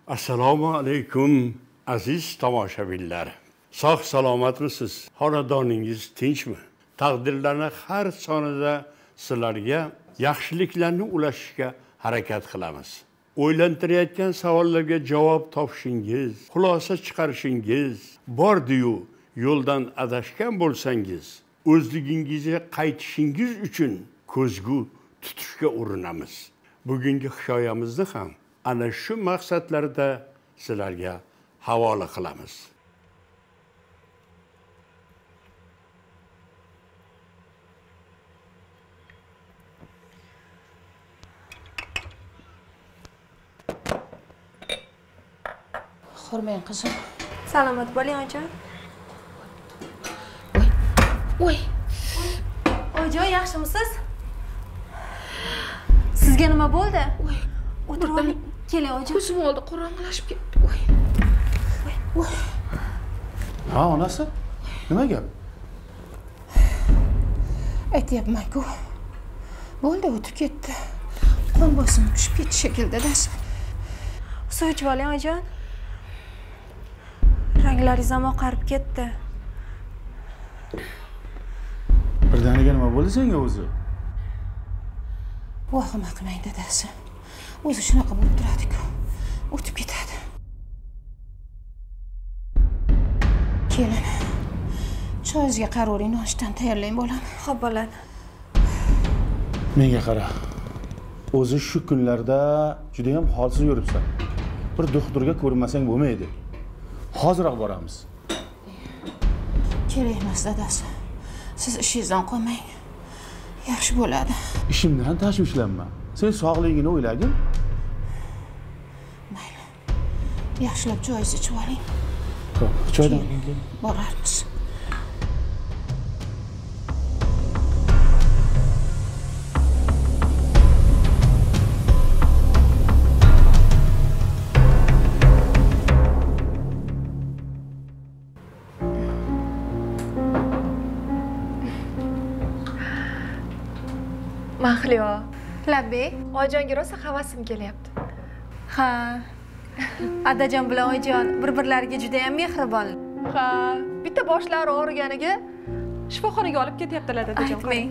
Assalomu alaykum aziz tomoshabinlar. Sog' salomatmisiz? Xonadoningiz tinchmi? Taqdirlarni har sonida sizlarga yaxshiliklarni ulashishga harakat qilamiz. O'ylantirayotgan savollarga javob topishingiz, xulosa chiqarishingiz bor-diyu, yo'ldan adashgan bo'lsangiz, o'zligingizga qaytishingiz uchun ko'zgu tutishga urinamiz. Bugungi hikoyamizni ham ana shu maqsadlarda sizlarga havola qilamiz. Hurmang qizim. Salomat bo'ling, oyijon. Voy. Oyijon, yaxshimisiz? Sizga nima bo'ldi? O'tirib oling. Keling, oyijon. Ko'zim oldi qorong'ilashib ketdi. Voy. Ha, onasi? Nima gap? Aytyapman-ku. Bo'ldi, o'tib ketdi. Qon bosimi tushib ketdi shekilli dadasi. Suv ichib oling, oyijon. Ranglaringiz ham oqarib ketdi. Birdaniga nima bo'ldi senga o'zi? Vahima qilmang dadasi. O'zi shunaqa bo'lib turadi-ku. O'tib ketadi. Kelin. Choyingizga qaroring nonushtan tayyorlang bolam. Xo'p, bo'ladi. Menga qara. O'zi shu kunlarda juda ham holsiz yuribsan. Bir doktorga ko'rinmasang bo'lmaydi. Hozirroq boramiz. Kerak emas dadasi. Siz ishingizdan qolmang. Yaxshi bo'ladi. Ishimdan tashvishlanma. Sen sog'ligingni o'ylagin. Mayli. Yaxshilab choyingizni ichib oling. Xo'p, choydan keyin borarmiz. Mahliyo. Labbek. Oyijonga rosa havasim kelyapti. Ha. Adajon bilan oyijon bir-birlariga juda ham mehribon. Ha, bitta boshlari og'riganiga shifoxonaga olib ketyaptilar dadajon. Aytmang.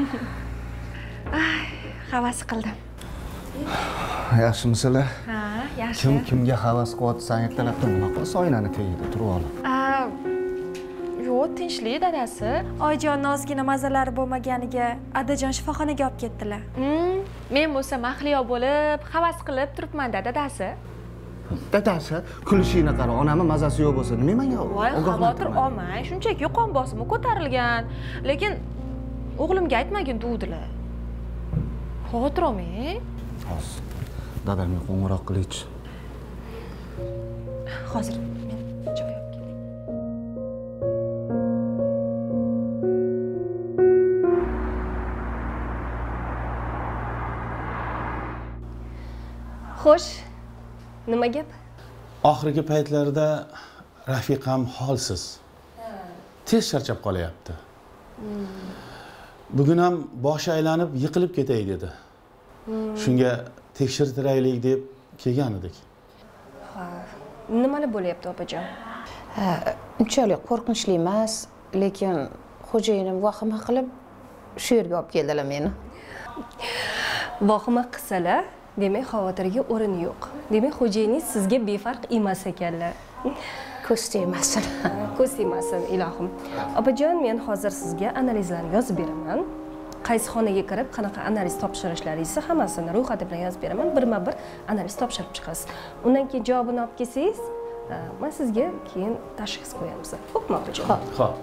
Ay, havas qildim. Yaxshimisizlar? Ha, yaxshi. Kimga havas qilyapsan ertalabdan nima qilsa oynani tagida turib olib. Yo'q, tinchlik dadasi. Oyijon ozgina mazalari bo'lmaganiga adajon shifoxonaga olib ketdilar. Men bo'lsa mahliyo bo'lib, havas qilib turibman-da dadasi. Dadasi, kulishingni qara, onamning mazasi yo'q bo'lsa, nima menga Voy, xavotir olmang. Shunchaki qon bosimi ko'tarilgan. Lekin o'g'limga aytmagin duvdilar. Xavotir olmang. Hozir dadamga qo'ng'iroq qilich. Hozir men joy olib kelay. Xo'sh, nima gap? oxirgi paytlarda rafiqam holsiz. Tez charchab qolyapti. Bugun ham boshi aylanib yiqilib ketay dedi. Shunga tekshirtiraylik deb kelgan edik. Ha, nimalar bo'lyapti opajon? Unchalik qo'rqinchli emas, lekin xo'jayinim vahima qilib shu yerga olib keldilar meni. Vahima qilsalar, demak xavotirga o'rin yo'q. Demak xo'jayiningiz sizga befarq emas ekanlar. Ko'z tegmasin. Ko'z tegmasin, ilohim. Opajon, men hozir sizga analizlarni yozib beraman. Qaysi xonaga kirib, qanaqa analiz topshirishlaringizni hammasini ro'yxati bilan yozib beraman. Birma-bir analiz topshirib chiqasiz. Undan keyin javobini olib kelsangiz, men sizga keyin tashxis qo'yamiz. Xo'pmi, opajon? Xo'p.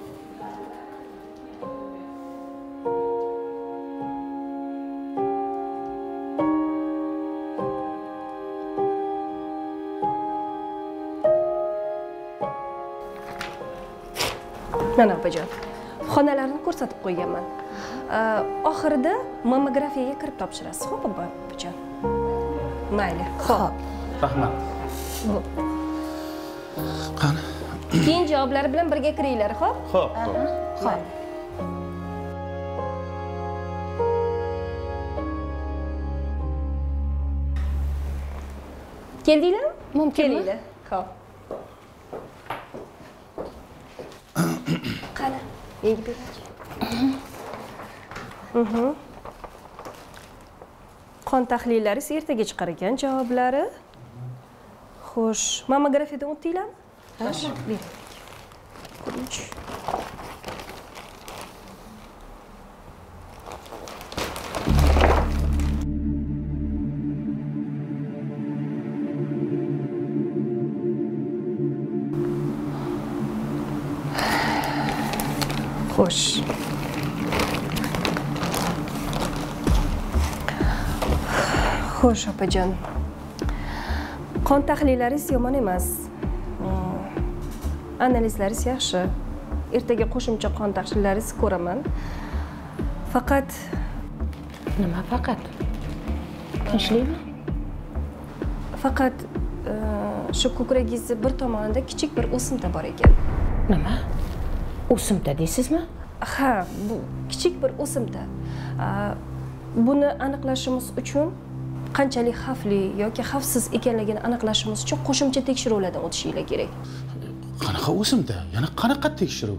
Mana opajon, xonalarni ko'rsatib qo'yganman. Oxirida mammografiyaga kirib topshirasiz, xo'p opajon? Mayli. Xo'p. Rahmat. Qani? Keyin javoblari bilan birga kiringlar, xo'p? Xo'p. Xo'p. Keldinglarmi? Mumkinmi? Kelinglar. Xo'p. Qani, menga bering. Qon tahlillaringiz ertaga chiqar ekan javoblari. Xo'sh, mammografiyadan o'tdinglarmi? Ha, bering. Ko'rinch. Xo'sh. Xo'sh, opajon. Qon tahlillaringiz yomon emas. Analizlaringiz yaxshi. Ertaga qo'shimcha qon tahlilllaringizni ko'raman. Faqat Nima faqat? Tinchlikmi? faqat shu ko'kragingizni bir tomonida kichik bir o'simta bor ekan. Nima? O'simta deysizmi? Ha, bu kichik bir o'simta. Buni aniqlashimiz uchun qanchalik xavfli yoki xavfsiz ekanligini aniqlashimiz uchun qo'shimcha tekshiruvlardan o'tishinglar kerak. Qanaqa o'simta? Yana qanaqa tekshiruv?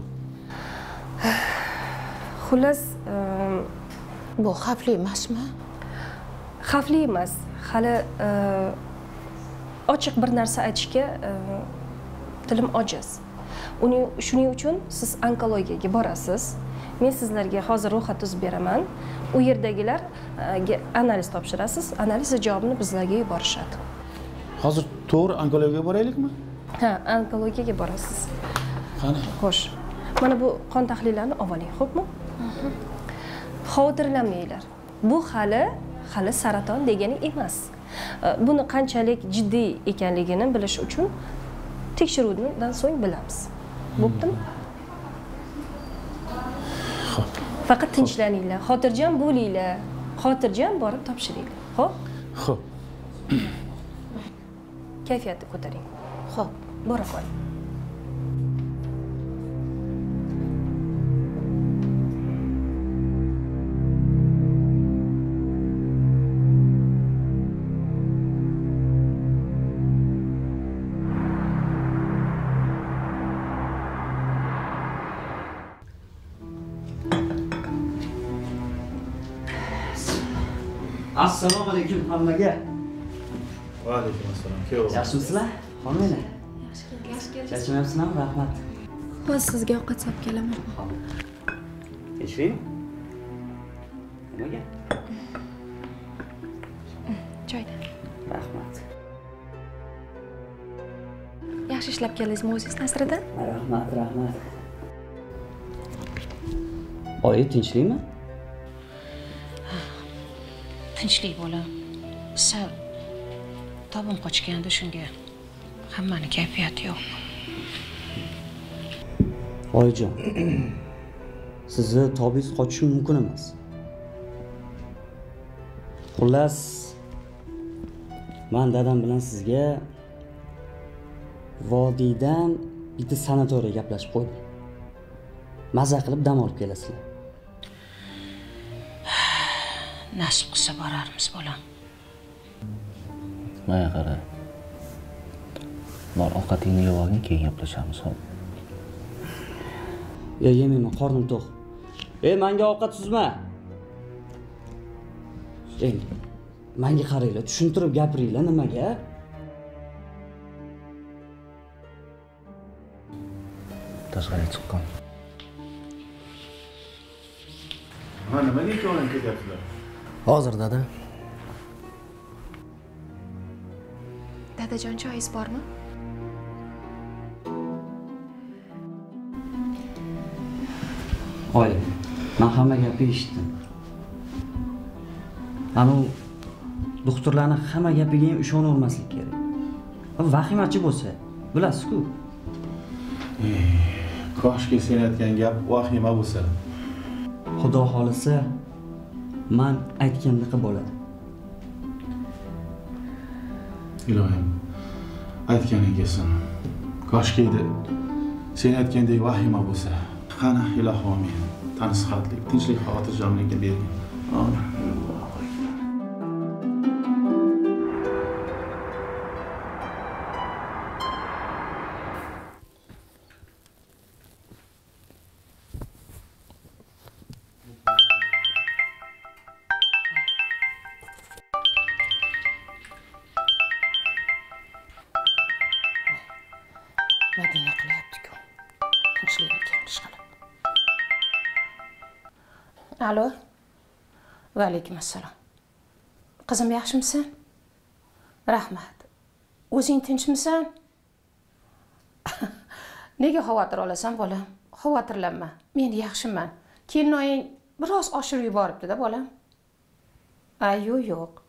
Xullas, Bu xavfli emasmi? xavfli emas. Hali ochiq bir narsa aytishga tilim ojiz. Shuning uchun siz onkologiyaga borasiz. Men sizlarga hozir ro'yxat tuzib beraman. U yerdagilarga analiz topshirasiz. Analiz javobini bizlarga yuborishadi. Hozir to'g'ri onkologiyaga boraylikmi? Ha, onkologiyaga borasiz. Qani? Xo'sh. Mana bu qon tahlillarini oling, xo'pmi? Xavotirlanmanglar. Bu hali saraton degani emas. Buni qanchalik jiddiy ekanligini bilish uchun tekshiruvdan so'ng bilamiz. Bo'ptimi? Xo'p. Faqat tinchlaninglar, xotirjam bo'linglar. Xotirjam borib topshiringlar. Xo'p? Xo'p. Kayfiyatni ko'taring. Xo'p. Bora qoling. Assalomu alaykum hammaga. Va alaykum assalom. Kuyov. Yaxshimisizlar? Xonimlar. Yaxshi. Charchamayapsizlarmi? Rahmat. Hozir sizga ovqat solib kelaman. Eshiting. Nimaga? Joyda. Rahmat. Yaxshi ishlab keldingizmi o'zingiz, Nasriddin? Rahmat. Oyi, tinchlikmi? Tinchlik bo'la. Sal tobim qochganda shunga hammani kayfiyati yo'q. Oyijon. Sizni tobingiz qochishi mumkin emas. Xullas, men dadam bilan sizga vodiydan bitta sanatoriya gaplashib qo'ydim. Maza qilib dam olib kelasizlar. Nasib qilsa borarmiz bolam. Mana qara. Bor ovqatingni yeb olgin, keyin gaplashamiz, xo'p? Yemayman, qornim to'q. Menga ovqat suzma. Endi menga qaranglar, tushuntirib gapiringlar nimaga? Tashqariga chiqqan. Ha, nimaga ikkovlang ketyapsizlar? Hozir dada. Dadajon, choyingiz bormi? Oy, men hamma gapni eshitdim. Ana doktorlarning hamma gapiga ham ishonavermaslik kerak. Vahimachi bo'lsa, bilasiz-ku. Koshki sen aytgan gap vahima bo'lsa. Xudo xolisa, men aytgandek bo'ladi. Ilohim, aytganing kelsin. Koshki edi. Sen aytgandek vahima bo'lsa. Qani ilohim amin. Tansihatlik, tinchlik, xotirjamlikka bergin. Amin. Alo. Va alaykum assalom. Qizim yaxshimisan? Rahmat. O'zing tinchmisan? Nega xavotir olasan bolam? Xavotirlanma. Men yaxshiman. Kelinoying biroz oshirib yuboribdi-da bolam. Yo'q.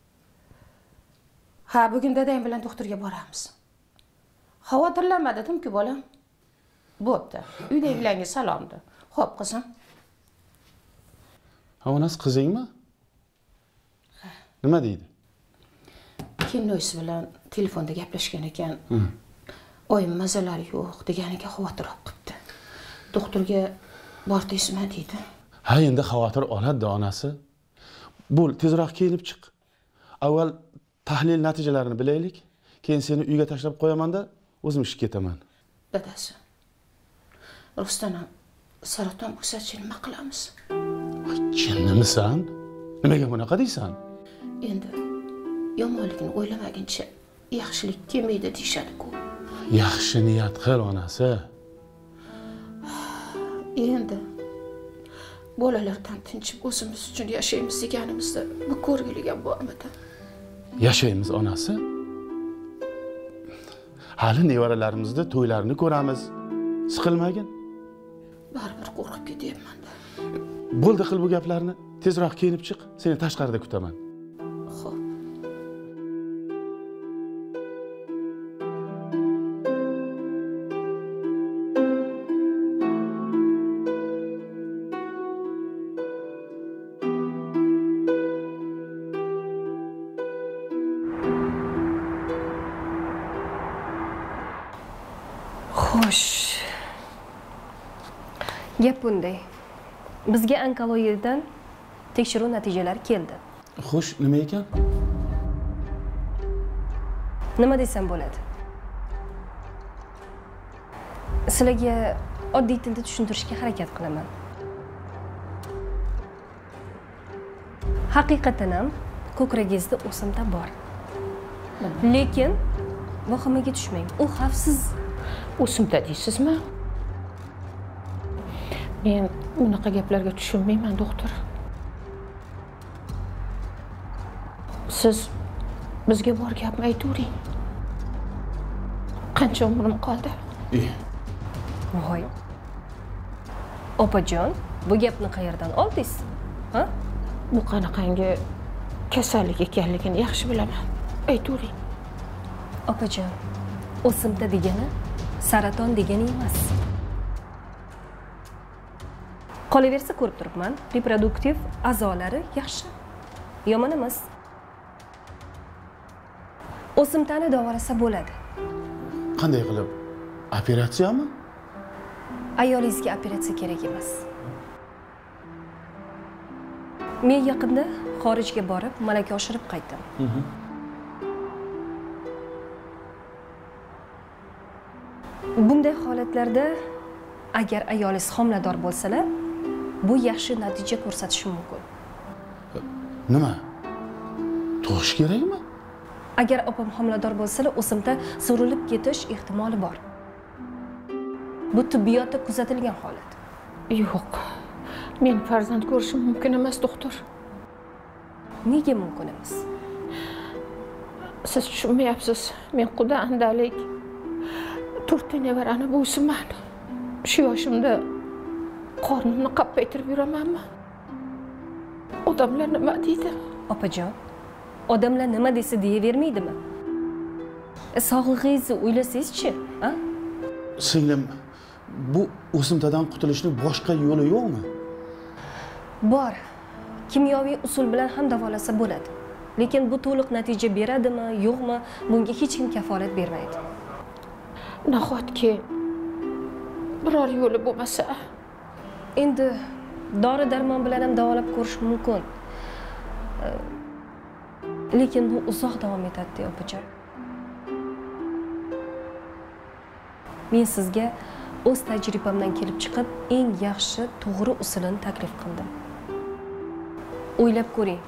Ha, bugun dadang bilan doktorga boramiz. Xavotirlanma dedim-ku bolam. Bo'pti. Uydagilarga salomdi. Xo'p, qizim. Onasi qizingmi? Nima deydi? Kelinoyisi bilan telefonda gaplashgan ekan. Oyim mazalari yo'q deganiga xavotir olib qopti. Doktorga bordingizmi deydi. Ha, endi xavotir oladi onasi. Bo'l, tezroq kelib chiq. Avval tahlil natijalarini bilaylik, keyin seni uyga tashlab qo'yaman-da, o'zim ishga ketaman. Dadasi. Rustam, saraton bo'lsa nima qilamiz? Jinnimisan? Nimaga bunaqa deysan? Endi yomonlikni o'ylamaguncha yaxshilik kelmaydi deyshadi-ku. Yaxshi niyat qil onasi. Endi bolalardan tinchib o'zimiz uchun yashaymiz deganimizda bu ko'rgilik ham bormidi? Yashaymiz onasi. Hali nevaralarimizda to'ylarini ko'ramiz. Siqilmagin. Baribir qo'rqib ketyapman. Bo'ldi, qil bu gaplarni. Tezroq kiyinib chiq. Seni tashqarida kutaman. Xo'p. Xo'sh. Gap bunday. Bizga onkologiyadan tekshiruv natijalari keldi. Xo'sh, nima ekan? Nima desam bo'ladi? Sizlarga oddiy tilda tushuntirishga harakat qilaman. Haqiqatan ham ko'kragingizda o'simta bor. Lekin vahimaga tushmang. U xavfsiz. O'simta deysizmi? Men bunaqa gaplarga tushunmayman, doktor. Siz bizga bor gapni aytavering. Qancha umrim qoldi? Voy. Opajon, bu gapni qayerdan oldingiz? Ha? Bu qanaqangi kasallik ekanligini yaxshi bilaman. Aytavering. Opajon, o'simta degani saraton degani emas. Qolaversa ko'rib turibman, reproduktiv a'zolari yaxshi. Yomon emas. O'simtani davolasa bo'ladi. Qanday qilib? Operatsiyami? Ayolingizga operatsiya kerak emas. Men yaqinda xorijga borib, malaka oshirib qaytdim. Bunday holatlarda agar ayolingiz homilador bo'lsalar, bu yaxshi natija ko'rsatishi mumkin. Nima? Tug'ish kerakmi? Agar opam homilador bo'lsalar, o'simta so'rilib ketish ehtimoli bor. Bu tibbiyotda kuzatilgan holat. Yo'q. Men farzand ko'rishim mumkin emas, doktor. Nega mumkin emas? Siz tushunmayapsiz. Men quda andalik 4 ta nevarani bo'ysunman. Shu yoshimda qornimni qappaytirib yuramanmi? Odamlar nima deydi? Opajon, odamlar nima desa deyavermaydimi? Sog'lig'ingizni o'ylasangiz-chi, ha? Singlim, bu o'simtadan qutulishning boshqa yo'li yo'qmi? Bor. Kimyoviy usul bilan ham davolasa bo'ladi. Lekin bu to'liq natija beradimi, yo'qmi, bunga hech kim kafolat bermaydi. Nahotki biror yo'li bo'lmasa? Endi dori-darmon bilan ham davolab ko'rish mumkin. Lekin bu uzoq davom etadi, opajon. Men sizga o'z tajribamdan kelib chiqib, eng yaxshi, to'g'ri usulini taklif qildim. O'ylab ko'ring.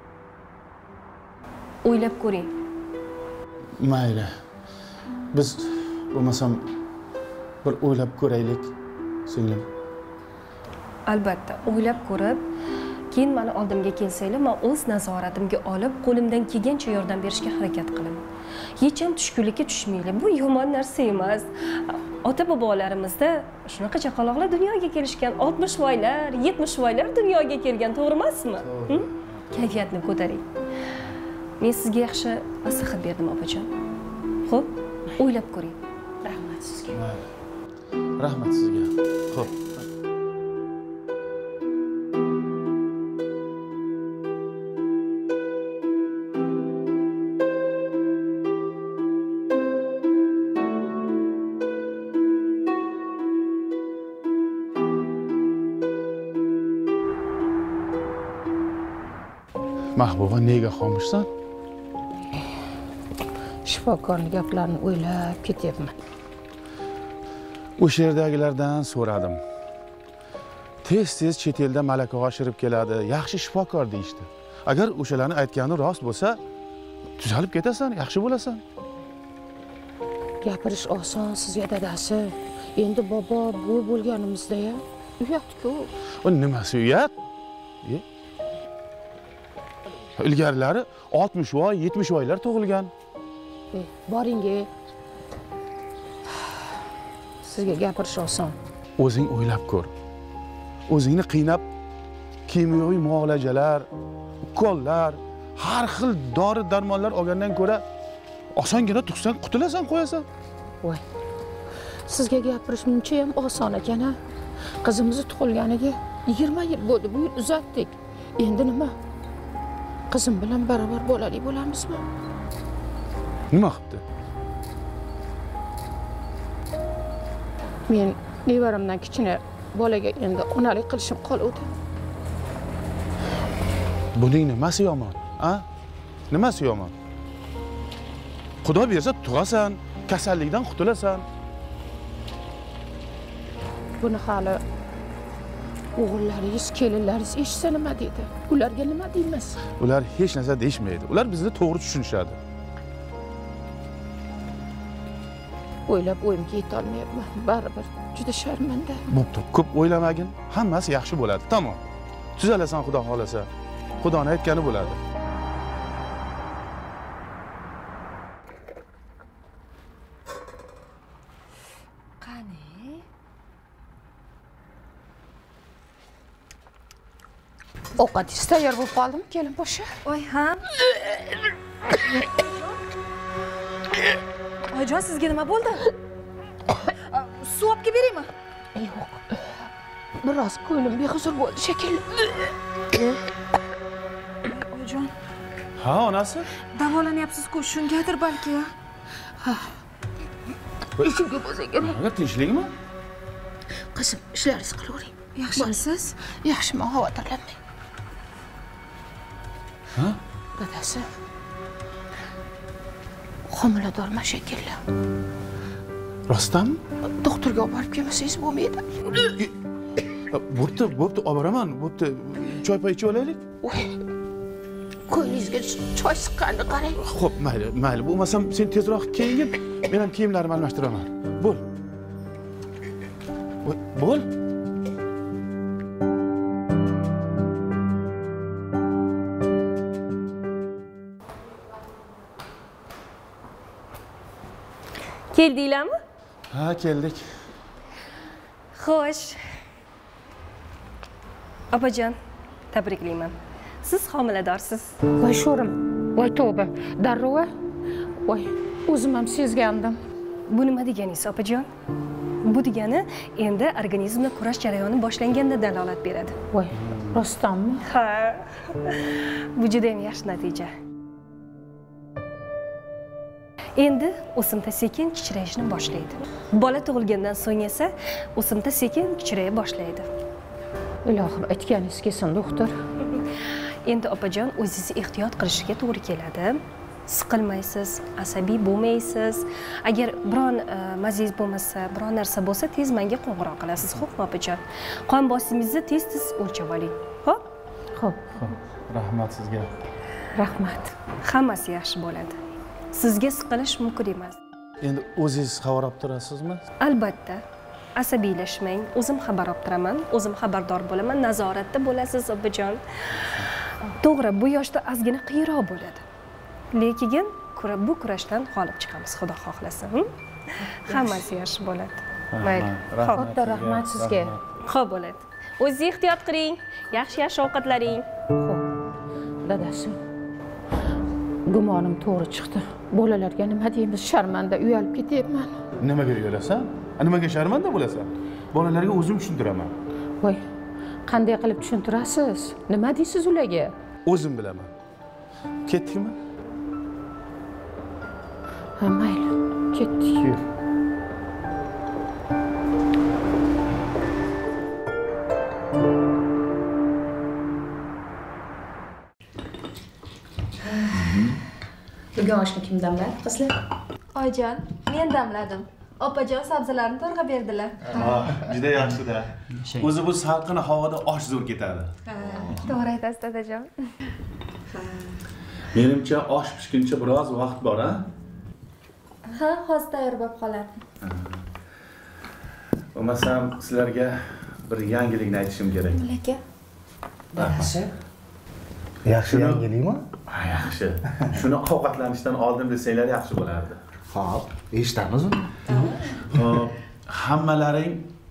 O'ylab ko'ring. Mayli. Biz bo'lmasam bir o'ylab ko'raylik, singlim. Albatta, o'ylab ko'rib, keyin meni oldimga kelsanglar, men o'z nazoratimga olib, qo'limdan kelgancha yordam berishga harakat qilaman. Hech ham tushkunlikka tushmanglar. Bu yomon narsa emas. Ota-bobolarimizda shunaqa chaqaloqlar dunyoga kelishgan, 60voylar, 70voylar dunyoga kelgan, to'g'ri emasmi? Kayfiyatni ko'taring. Men sizga yaxshi maslahat berdim, opajon. Xo'p, o'ylab ko'ring. Rahmat sizga. Rahmat sizga. Xo'p. Mahbuba, nega xomushsan? Shifokorning gaplarini o'ylab ketyapman. O'sha yerdagilardan so'radim. Tez-tez chet elda malaka oshirib keladi, yaxshi shifokor deyishdi. Agar o'shalarning aytgani rost bo'lsa, tuzalib ketasan, yaxshi bo'lasan. Gapirish oson sizga dadasi. Endi bobo bo'y bo'lganimizda-ya, uyat-ku. O nimasi uyat? Ilgarilari 60voy, 70voylar tug'ilgan. Boring-e. Sizga gapirish oson. O'zing o'ylab ko'r. O'zingni qiynab kimyoviy muolajalar, ukollar, har xil dori-darmonlar olgandan ko'ra osongina tuxsan, qutulasan, qo'yasan. Voy. Sizga gapirish muncha ham oson ekan-a. Qizimiz tug'ilganiga 20 yil bo'ldi. Bu yil uzatdik. Endi nima? Qizim bilan baravar bolali bo'lamizmi? Nima qilibdi? Men nevaramdan kichkina bolaga endi onalik qilishim qoluvdi. Buning nimasi yomon, a? Nimasi yomon? Xudo bersa tug'asan, kasallikdan qutulasan. Buni hali o'g'illaringiz, kelinlaringiz eshitsa nima deydi? Ularga nima deymiz? Ular hech narsa deyishmaydi. Ular bizni to'g'ri tushunishadi. O'ylab o'yimga yeta olmayapman. Baribir juda sharmanda. Bo'pti, ko'p o'ylamagin, hammasi yaxshi bo'ladi. Tamom. Tuzalasan, Xudo xolasa. Xudoning aytgani bo'ladi. Qani? Ovqatingiz tayyor bo'lib qoldimi, kelin boshi? Voy, ha? Oyijon, sizga nima bo'ldi? Suv olib kelib beraymi? Yo'q. Biroz ko'nglim behuzur bo'ldi shekilli. Oyijon, Ha, onasi? davolanyapsiz-ku, shungadir balki. Ishimga bo'lsa kerak. Nega tinchlikmi? Qizim, ishlaringiz qilavering. Yaxshimisiz? Yaxshiman, xavotirlanmang. Ha? Dadasi. Homiladorman shekilli. Rostdanmi? Doktorga olib borib kelmasangiz bo'lmaydi. Bo'pti, olib boraman. Bo'pti, choy-poy ichib olaylik. Ko'ylingizga choy siqqanini qarang. Xo'p, mayli. Bo'lmasam sen tezroq kiyingin, men ham kiyimlarimni almashtiraman. Bo'l. Bo'l. Keldinglarmi? Ha, keldik. Xo'sh. Opajon, tabriklayman. Siz homiladorsiz. Voy sho'rim. Voy tavba. Darrova. Voy, o'zim ham sezgandim. Bu nima deganingiz, opajon? Bu degani endi organizmda kurash jarayoni boshlanganida dalolat beradi. Voy, rostdanmi? Ha. Bu juda ham yaxshi natija. Endi o'simta sekin kichrayishni boshlaydi. Bola tug'ilgandan so'ng esa o'simta sekin kichraya boshlaydi. Ilohim, aytganingiz kelsin, doktor. Endi opajon, o'zingiz ehtiyot qilishga to'g'ri keladi. Siqilmaysiz, asabiy bo'lmaysiz. Agar biron mazingiz bo'lmasa, biron narsa bo'lsa, tez menga qo'ng'iroq qilasiz, xo'pmi opajon? Qon bosimingizni tez-tez o'lchab oling. Xo'p? Xo'p. Rahmat sizga. Rahmat. Hammasi yaxshi bo'ladi. Sizga siqilish mumkin emas. Endi o'zingiz xabar olib turasizmi? Albatta. asabiylashmang. O'zim xabar olib turaman, o'zim xabardor bo'laman, nazoratda bo'lasiz opajon. To'g'ri, bu yoshda ozgina qiyinroq bo'ladi. Lekin bu kurashdan g'olib chiqamiz, Xudo xohlasa. Hammasi yaxshi bo'ladi. Mayli. Katta rahmat sizga. Xo'p bo'ladi. O'zingiz ehtiyot qiling. Yaxshi ovqatlaring. Xo'p. Dadasi. Gumonim to'g'ri chiqdi. Bolalarga nima deymiz? Sharmanda uyalib ketyapman. Nimaga uyalasan? Nimaga sharmanda bo'lasan? Bolalarga o'zim tushuntiraman. Voy, qanday qilib tushuntirasiz? Nima deysiz ularga? O'zim bilaman. Ketdikmi? Ha, mayli. Ketdik. Yur. Bugun oshni kim damladi, qizlar? Oyijon, men damladim. Opajon sabzilarni to'rg'a berdilar. Juda yaxshi-da. O'zi bu salqin havoda osh zo'r ketadi. To'g'ri aytasiz, dadajon. Menimcha osh pishguncha biroz vaqt bor, ha? Ha, hozir tayyor bo'lib qoladi. Bo'lmasam sizlarga bir yangilikni aytishim kerak. Aka. Yaxshi. Yaxshi yangilikmi? Ha, yaxshi. Shuni ovqatlanishdan oldin desanglar yaxshi bo'lardi. Xo'p, eshitamiz uni. Xo'p, hammalaring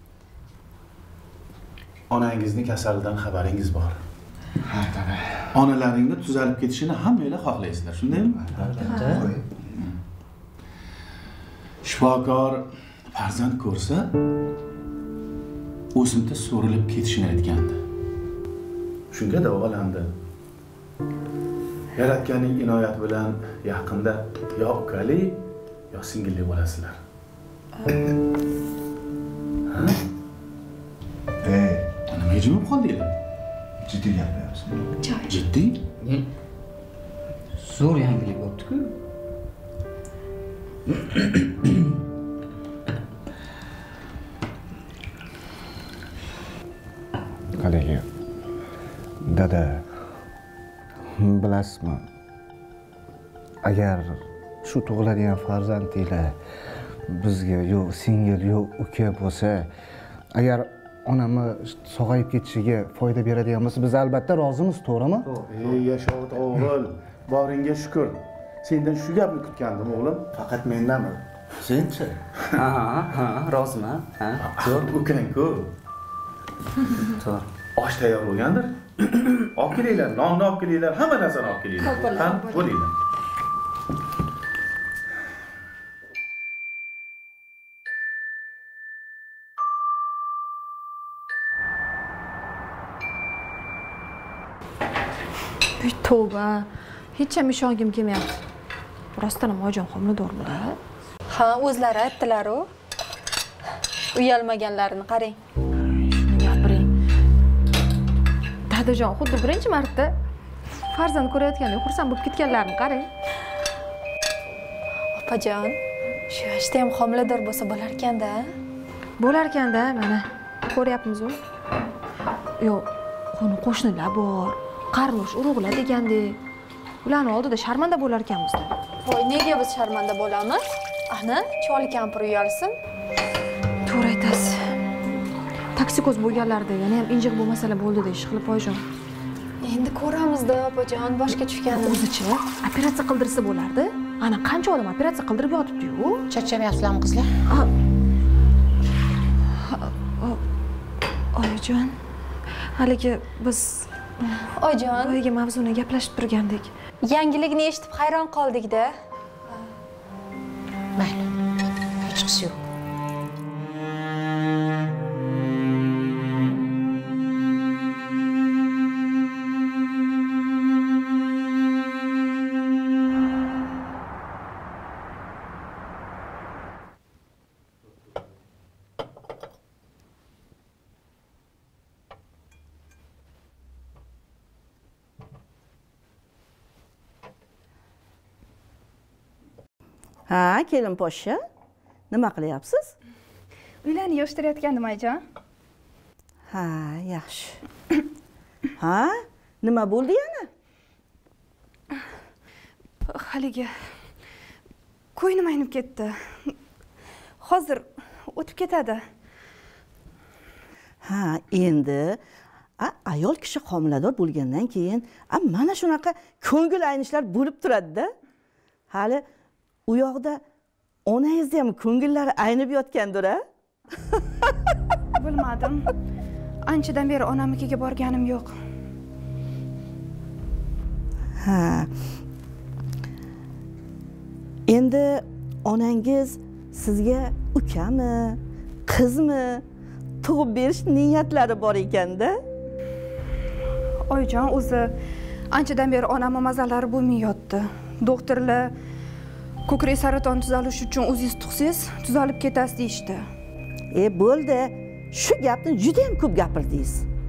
onangizning kasalidan xabaringiz bor. Ha, tabii. Onalaringni tuzalib ketishini hammanglar xohlaysizlar, shundaymi? Albatta. Shifokor farzand ko'rsa, o'simta so'rilib ketishini aytgandi. Shunga davolandi. Yaratganning inoyati bilan yaqinda yo ukali yo singilli bo'lasizlar. Ha? Nimaga jimib qoldinglar? Jiddiy gapiryapsiz. Jiddiy? Zo'r yangilik bo'pti-ku. Haligi dada, bilasizmi? Agar shu tug'iladigan farzandinglar bizga yo singil yo uka bo'lsa, agar onamni sog'ayib ketishiga foyda beradigan bo'lsa, biz albatta rozimiz, to'g'rimi? Ey yashov o'g'il, boringga shukr. Sendan shu gapni kutgandim o'g'lim. Faqat mendanmi? Senchi? Ha, roziman. Ha. Zo'r ukang-ku. To'g'ri. Osh tayyor bo'lgandir. Olib kelinglar, nonni olib kelinglar, hamma narsani olib kelinglar. Qani, bo'linglar. Tavba, hech ham ishongim kelmayapti. Rostdan ham oyijon homiladormi-da? Ha, o'zlari aytdilar-ku. Uyalmaganlarini qarang. Shuni gapiring. Dadajon, xuddi birinchi marta farzand ko'rayotganda xursand bo'lib ketganlarini qarang. Opajon, shu yoshda ham homilador bo'lsa bo'larkanda. Bo'larkanda, mana ko'ryapmiz-ku. Yo'q, qo'shnilar bor. Qarindosh urug'lar degandek. Ularning oldida sharmanda bo'lar ekanmiz-da. Voy, nega biz sharmanda bo'lamiz? Ana, chol kampir uyalsin. To'g'ri aytasiz. Toksikoz bo'lganlarda yana ham injiq bo'lmasalar bo'ldi-da, ish qilib oyijon. Endi ko'ramiz-da, opajon, boshga tushganini. O'zichi operatsiya qildirsa bo'lardi. Ana qancha odam operatsiya qildirib yotibdi-yu. Charchamayapsizlarmi qizlar? Oyijon, haligi biz oyijon, boyagi mavzuni gaplashib turgandik. Yangilikni eshitib hayron qoldik-da. Mayli. Hech qisi yo'q. Ha, kelin poshsha. Nima qilyapsiz? Uylarni yig'ishtirayotgandim, oyijon. Ha, yaxshi. Ha, nima bo'ldi yana? Haligi qo'ynim aynib ketdi. Hozir o'tib ketadi. Ha, endi ayol kishi homilador bo'lgandan keyin mana shunaqa ko'ngil aynishlar bo'lib turadi-da. Hali u yoqda onangizni ham ko'ngillari aynib yotgandir-a? Bilmadim. Anchadan beri onamnikiga borganim yo'q. Ha. Endi onangiz sizga ukami, qizmi tug'ib berish niyatlari bor ekanda? Oyjon, o'zi anchadan beri onamning mazalari bo'lmay yotdi. Doktorlar ko'krak saraton tuzalishi uchun o'zingiz tug'siz, tuzalib ketasiz deyishdi. Bo'ldi. Shu gapni juda ham ko'p gapirdingiz.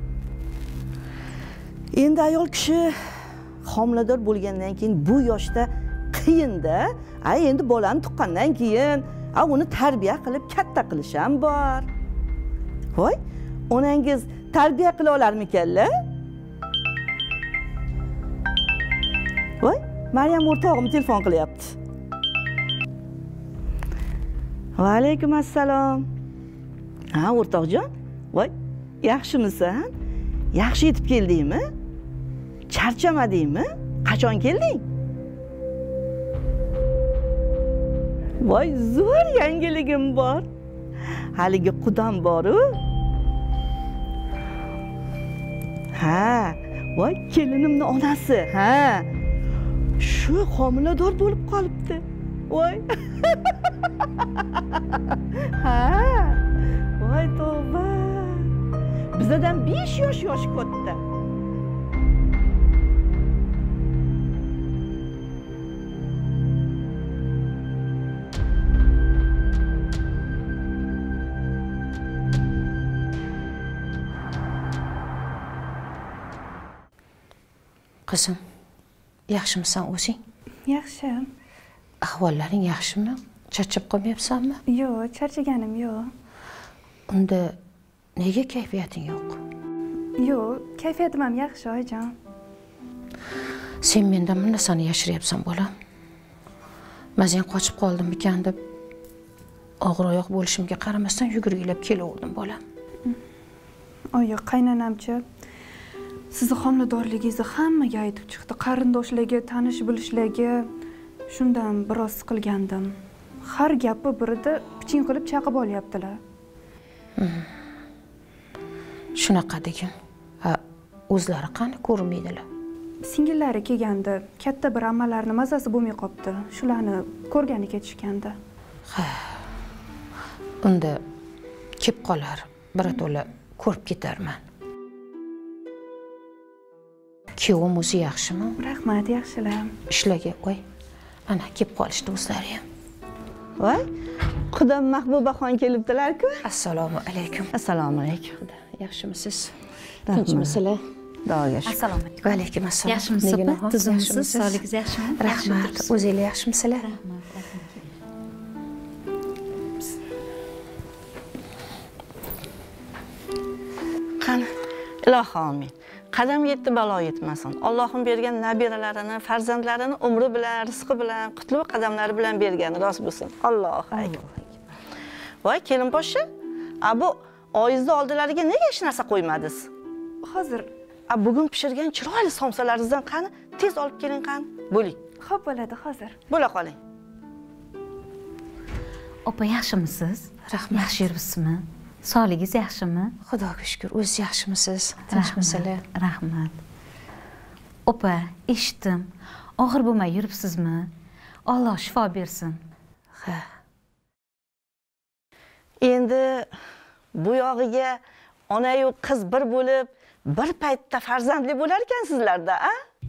Endi ayol kishi homilador bo'lgandan keyin bu yoshda qiyin-da. Endi bolani tuqqandan keyin uni tarbiya qilib katta qilish ham bor. Voy, onangiz tarbiya qila olarmikanlar? Voy, Maryam o'rtog'im telefon qilyapti. Va alaykum assalom. Ha, o'rtoqjon. Voy, yaxshimisan? Yaxshi yetib keldingmi? Charchamadingmi? Qachon kelding? Voy, zo'r yangiligim bor. Haligi qudam bor-u. Ha, voy, kelinimning onasi. Ha. Shu homilador bo'lib qolibdi. Voy. Ha. Voy tavba. Bizdan 5 yosh katta. Qizim, yaxshimisan o'zing? Yaxshi. Ahvollaring yaxshimi? Charchab qolmayapsanmi? Yo'q, charchaganim yo'q. Unda nega kayfiyating yo'q? Yo'q, kayfiyatim ham yaxshi, oyijon. Sen mendan bu narsani yashiryapsan, bolam. Mazang qochib qoldimmikan deb og'ir oyoq bo'lishimga qaramasdan yugurgilab kelaverdim, bolam. Oyi, qaynonamchi sizni homiladorligingizni hammaga aytib chiqdi. Qarindoshlarga, tanish bilishlarga. Shundan biroz siqilgandim. Har gapi birida piching qilib chaqib olyaptilar. Shunaqa degin. O'zlari qani ko'rmaydilar? Singillari kelganda katta bir amallarni mazasi bo'lmay qopti. Shularni ko'rgani ketishgandi. Ha. Unda kelib qolar, birato'la ko'rib ketarman. Kuyovim o'zi yaxshimi? Rahmat, yaxshilar. Ishlarga qo'y. Ana kelib qolishdi o'zlari ham. Voy, qudam Mahbubaxon kelibdilar-ku. Assalomu alaykum. Assalomu alaykum. Yaxshimisiz? Tinchmisizlar? Xudoga shukr. Assalomu alaykum. Va alaykum assalom. Yaxshimisiz? Tuzimsiz? Sog'ligingiz yaxshimi? Rahmat. O'zinglar yaxshimisizlar? Rahmat. Qani, ilohi omin. Qadam yetdi balo yetmasin. Allohim bergan nabiralarini, farzandlarini umri bilan, rizqi bilan, qutlug' qadamlari bilan bergani rost bo'lsin. Allohu akbar. Voy, kelin poshsha, bu oyizni oldilariga nega hech narsa qo'ymadingiz? Hozir bugun pishirgan chiroyli somsalaringizdan qani, tez olib keling qani. Bo'ling. Xo'p, bo'ladi, hozir. Bo'la qoling. Opa, yaxshimisiz? Rahmat. Yaxshi yuribsizmi? Sog'ligingiz yaxshimi? Xudoga shukr. O'z yaxshimisiz? Tinchmisizlar? Rahmat. Opa, eshitdim. Og'ir bo'lmay yuribsizmi? Alloh shifo bersin. Ha. Endi bu yog'iga ona-yu qiz bir bo'lib, bir paytda farzandli bo'lar ekansizlarda, a?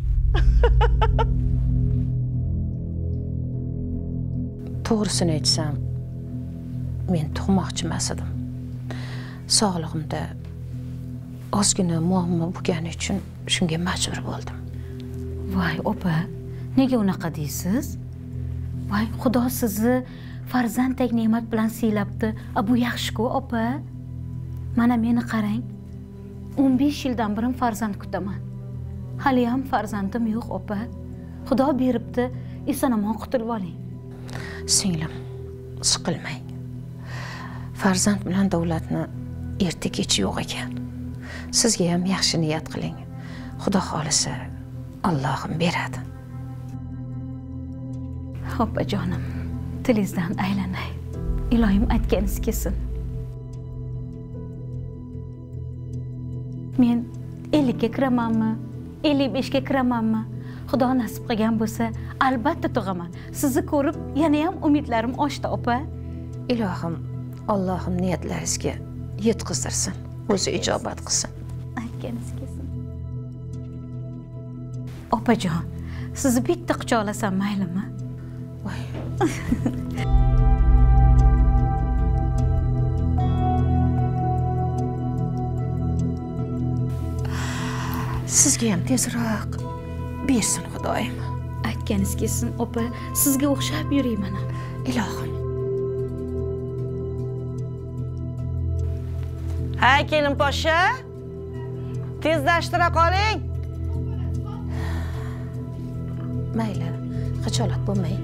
To'g'risini aytsam, men tug'moqchi emas edim. Sog'lig'imda ozgina muammo bo'lgani uchun shunga majbur bo'ldim. Voy, opa, nega unaqa deysiz? Voy, Xudo sizni farzanddek ne'mat bilan siylabdi. Bu yaxshi-ku, opa. Mana meni qarang. 15 yildan beri farzand kutaman. Hali ham farzandim yo'q, opa. Xudo beribdi, eson-omon qutulib oling. Singlim, siqilmang. Farzand bilan davlatni erta kech yo'q ekan. Sizga ham yaxshi niyat qiling. Xudo xolisa Allohim beradi. Opajonim, tilingizdan aylanay. Ilohim aytganingiz kelsin. Men 50 ga kiramanmi, 55 ga kiramanmi? Xudo nasib qilgan bo'lsa, albatta tug'aman. Sizni ko'rib, yana ham umidlarim oshdi, opa. Ilohim, Allohim niyatlaringizga yetkazdirsin, o'zi ijobat qilsin. Aytganingiz kelsin. Opajon, sizni bitta quchoqlasam maylimi? Voy. Sizga ham tezroq bersin Xudoyim. Aytganingiz kelsin, opa. Sizga o'xshab yurayman. Ilohim. Hay kelin poshsha. Tezlashtira qoling. Mayli, xijolat bo'lmang.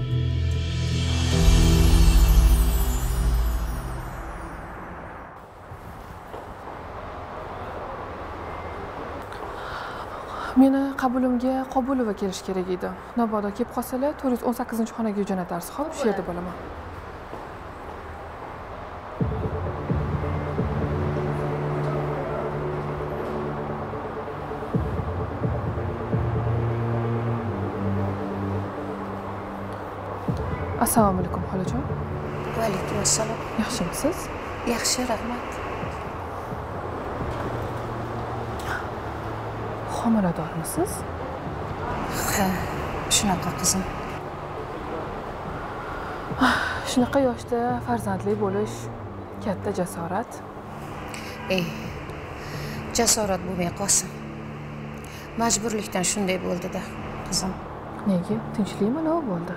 Meni qabulimga Qobulova kelish kerak edi. Mabodo kelib qolsalar, 418-xonaga jo'natarsiz. Xo'p, shu yerda bo'laman. Assalomu alaykum, xolajon. Va alaykum assalom. Yaxshimisiz? Yaxshi, rahmat. Homiladormisiz? Ha, shunaqa qizim. Shunaqa yoshda farzandli bo'lish katta jasorat. Jasorat bo'lmay qolsin. Majburlikdan shunday bo'ldi-da, qizim. Nega? Tinchlikmi, nima bo'ldi?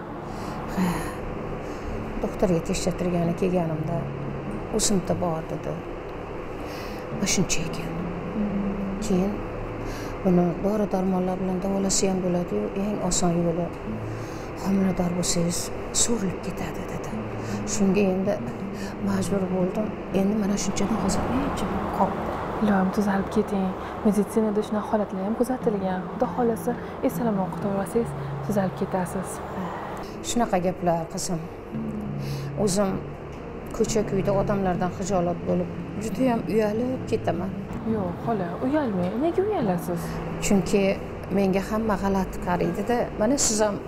Doktorga tekshirtirgani kelganimda o'simta bor dedi. Va shuncha ekan. Keyin buni dori-darmonlar bilan davolasa ham bo'ladi-yu, eng oson yo'li homilador bo'lsangiz so'rilib ketadi dedi. Shunga endi majbur bo'ldim. Endi mana shunchadan hozir nechun qoldi. Ilohim, tuzalib keting. Meditsinada shunaqa holatlar ham kuzatilgan. Xudo xolasa esalom o'qitib olsangiz, tuzalib ketasiz. Shunaqa gaplar qizim. O'zim ko'cha-kuyda odamlardan xijolat bo'lib, juda ham uyalib ketaman. Yo'q, xola, uyalmang. Nega uyalasiz? Chunki menga hamma g'alati qaraydi-da. Mana siz ham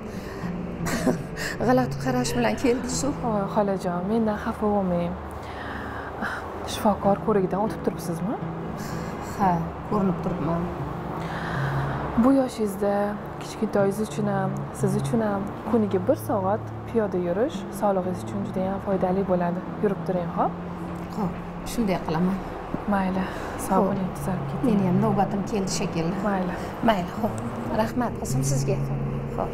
g'alati qarash bilan keldingiz-ku. Xolajon, mendan xafa bo'lmang. Shifokor ko'rigidan o'tib turibsizmi? Ha, ko'rinib turibman. Bu yoshingizda kichkintoyingiz uchun ham, siz uchun ham kuniga 1 soat piyoda yurish sog'lig'ingiz uchun juda ham foydali bo'ladi. Yurib turing, xo'p? Xo'p, shunday qilaman. Mayli, sog' bo'ling, tuzalib keting. Meni ham navbatim keldi shekilli. Mayli. Mayli, xo'p. Rahmat qizim sizga. Xo'p.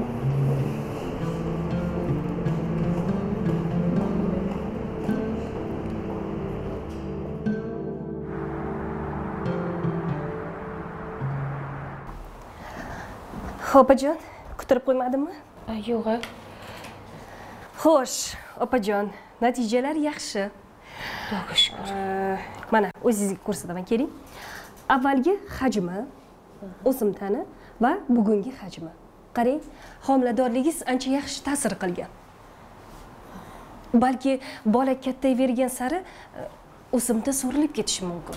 Opajon, kutirib qo'ymadimmi? Yo'q. Xo'sh, opajon, natijalar yaxshi. Xudoga shukr. Mana o'zingizga ko'rsataman, keling. Avvalgi hajmi, o'simtani va bugungi hajmi. Qarang, homiladorligingiz ancha yaxshi ta'sir qilgan. Balki bola kattayvergan sari o'simta so'rilib ketishi mumkin.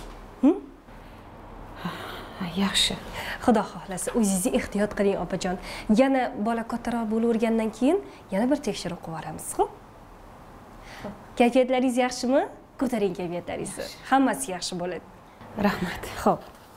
Yaxshi. Xudo xohlasa, o'zingizni ehtiyot qiling, opajon. Yana bola kattaroq bo'lavergandan keyin yana bir tekshiruv qilib olamiz, xo'p? Kayfiyatlaringiz yaxshimi? Ko'taring kayfiyatlaringizni. Hammasi yaxshi bo'ladi. Rahmat. Xo'p.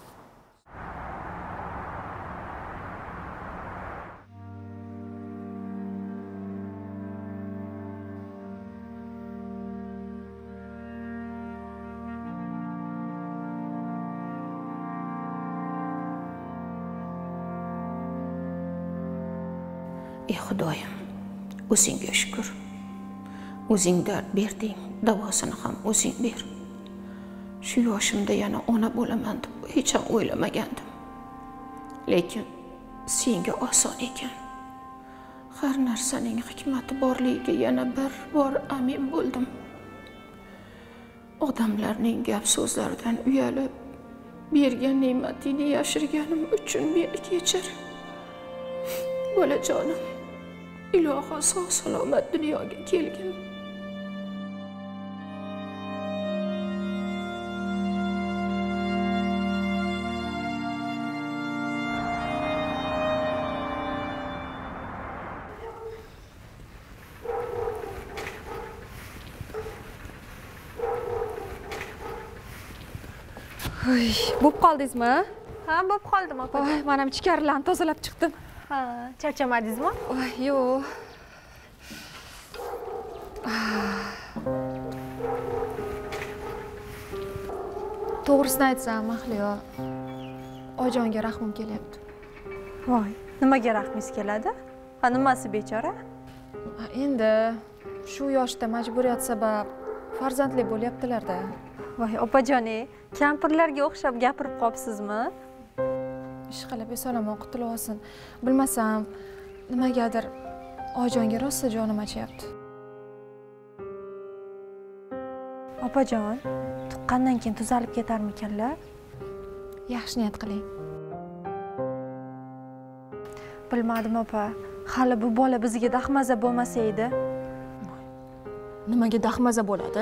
Ey Xudoyim, o'zingga shukr. O'zing dard berding, davosini ham o'zing ber. Shu yoshimda yana ona bo'laman deb hech ham o'ylamagandim. Lekin senga oson ekan. Har narsaning hikmati borligiga yana bir bor amin bo'ldim. odamlarning gap so'zlaridan uyalib, bergan ne'matingni yashirganim uchun meni kechir. Bolajonim, iloho sog' salomat dunyoga kelgin. Bo'p qoldingizmi? Ha, bo'p qoldim opa. Voy, men ham ichkarilarni tozalab chiqdim. Ha, charchamadingizmi? Voy, yo'q. To'g'risini aytsam, Mahliyo, oyijonga rahmim kelyapti. Voy, nimaga rahmingiz keladi? Ha, nimasi bechora? Endi shu yoshda majburiyat sabab farzandli bo'lyaptilar-da. Voy, opajon, kampirlarga o'xshab gapirib qolibsizmi? Ishqilib eson-omon qutulib olsin. Bilmasam, nimagadir oyijonga rosa jonim achyapti. Opajon, tuqqandan keyin tuzalib ketarmikanlar? Yaxshi niyat qiling. Bilmadim opa. Hali bu bola bizga dahmaza bo'lmasa edi. Nimaga dahmaza bo'ladi?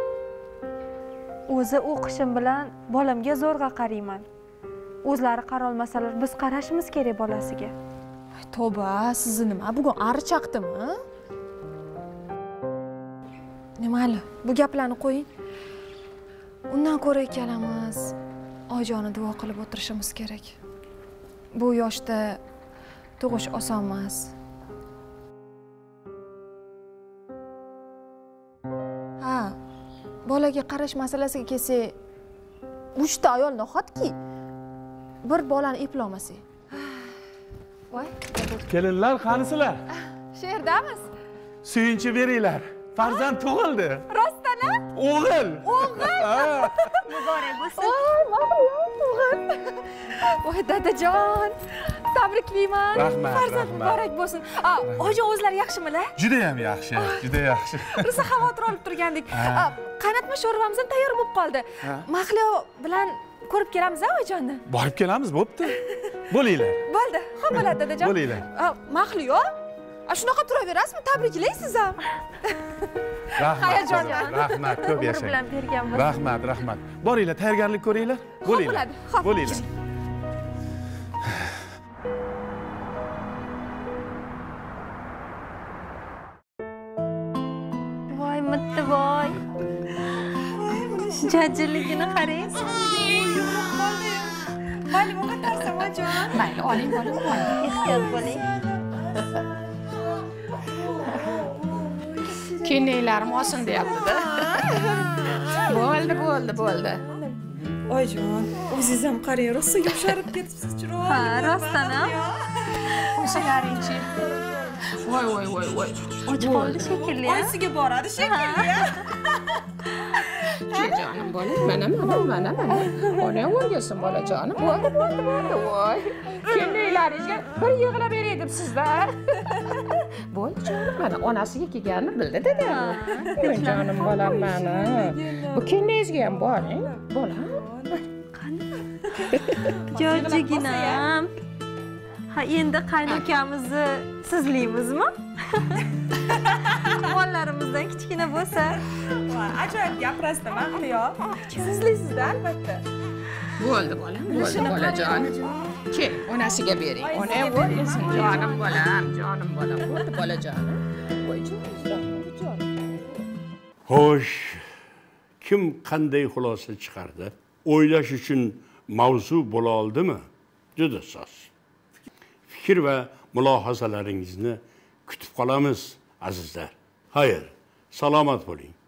O'zi o'qishim bilan bolamga zo'rg'a qarayman. O'zlari qarolmasalar, biz qarashimiz kerak bolasiga. Tavba, sizni nima bugun ari chaqdimi? Nimali, bu gaplarni qo'ying. Undan ko'ra ikkalamiz oyjonni duo qilib o'tirishimiz kerak. Bu yoshda tug'ish oson emas. Ha, bolaga qarash masalasiga kelsak, 3 ta ayol nahotki bir bolani eplolmasak. Voy, Kelinlar qanisizlar? shu yerdamiz. Suyunchi beringlar. Farzand tug'ildi. Rostdan-a? O'g'il. Muborak bo'lsin. O'g'il. Voy, dadajon. Tabriklayman. Rahmat, Farzand rahmat. muborak bo'lsin. Oyijon o'zlari yaxshimilar? Juda ham yaxshi, juda yaxshi. Rosa xavotir olib turgandik. Qaynatma sho'rvamiz ham tayyor bo'lib qoldi. Mahliyo bilan ko'rib kelamiz-a oyijonni? Borib kelamiz, bo'pti. Bo'linglar. Bo'ldi. Xo'p bo'ladi dadajon. Bo'linglar. Mahliyo, shunaqa turaverasizmi? Tabriklaysiz ham. Hayajonman. Rahmat, ko'p yashang. bilan bergan bo'lsin. Rahmat, rahmat. Boringlar, tayyorgarlik ko'ringlar. Bo'linglar. Xo'p, Bo'linglar. Voy, mitti voy. Jajjiligini qarang. Mayli, bunga tarsa oyijon. Mayli, oling, bolam, oling. Ehtiyot bo'ling. Kenaylarim olsin deyapti-da. Bo'ldi. Oyijon, o'zingiz ham qarang, rosa yosharib ketibsiz, chiroyli. Ha, rostdan-a? Qo'shalaring-chi. Voy. Och qoldi shekilli. Oyisiga boradi shekilli. Jonim bolam, mana. Ona o'rgasin bolajonim. Bo'ldi. Voy. Kenaylaringizga bir yig'lab beray debsiz-da. Bo'ldi jonim, mana onasiga kelganini bildi dedi. Jonim bolam mana. Bu kenayingizga ham boring. Bolam. Jojiginam. Ha, endi qaynukamizni sizlaymizmi? Mollarimizdan kichkina bo'lsa. Ajoyib gapirasiz, Mahliyo. Sizlaysizda albatta. Bo'ldi bolam, bolajonim. Kel, onasiga bering. Ona o'rgasin jonim bolam. Bo'ldi bolajonim. Xo'sh, kim qanday xulosa chiqardi? O'ylash uchun mavzu bo'la oldimi? Juda soz. Fikr va mulohazalaringizni kutib qolamiz, azizlar. Xayr, salomat bo'ling.